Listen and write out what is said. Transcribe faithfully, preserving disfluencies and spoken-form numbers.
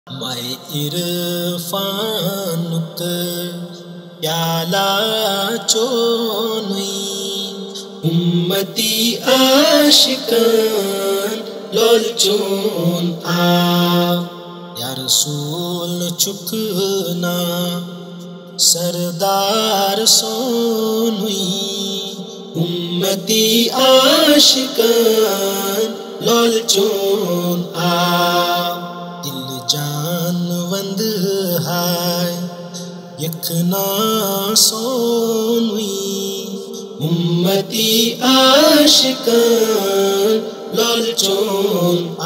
मैं इरफानुक प्याला चोनुई उम्मती आशिकान लोल चोन आ या रसूल चुकना सरदार सोनुई उम्मती आशिकान लोल चोन आ दिल जान वंद हाय यखना सोनुई उम्मती आशिकान लोल चोन।